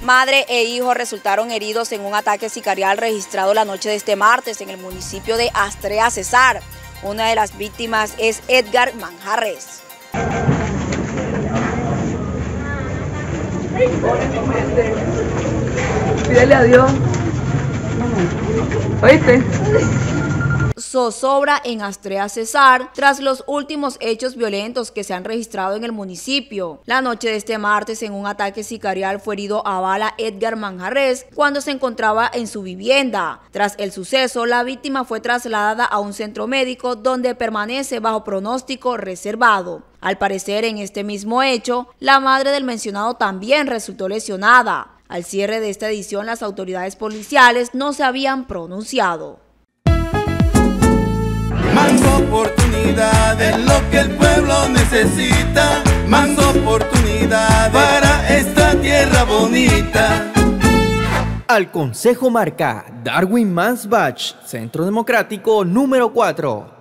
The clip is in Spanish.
Madre e hijo resultaron heridos en un ataque sicarial registrado la noche de este martes en el municipio de Astrea Cesar. Una de las víctimas es Edgar Manjarres. Pídele a Dios. ¿Oíste? Zozobra en Astrea Cesar tras los últimos hechos violentos que se han registrado en el municipio. La noche de este martes, en un ataque sicarial, fue herido a bala Edgar Manjarres cuando se encontraba en su vivienda. Tras el suceso, la víctima fue trasladada a un centro médico donde permanece bajo pronóstico reservado. Al parecer, en este mismo hecho, la madre del mencionado también resultó lesionada. Al cierre de esta edición, las autoridades policiales no se habían pronunciado. Más oportunidad es lo que el pueblo necesita, más oportunidad para esta tierra bonita. Al Consejo marca Darwin Mansbach, Centro Democrático número 4.